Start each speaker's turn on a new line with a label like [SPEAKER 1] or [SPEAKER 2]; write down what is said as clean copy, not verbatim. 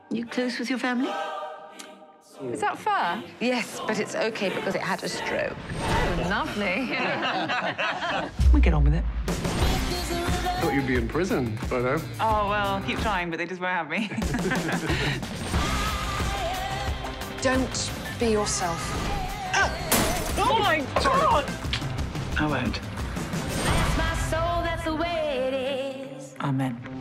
[SPEAKER 1] You close with your family?
[SPEAKER 2] Is that fair?
[SPEAKER 3] Yes, but it's OK because it had a stroke.
[SPEAKER 2] Oh, lovely.
[SPEAKER 1] We get on with it.
[SPEAKER 4] I thought you'd be in prison by now.
[SPEAKER 5] Oh, well, keep trying, but they just won't have me.
[SPEAKER 6] Don't be yourself.
[SPEAKER 5] Oh, my God!
[SPEAKER 1] I won't.
[SPEAKER 7] That's my soul, that's the way it is.
[SPEAKER 1] Amen.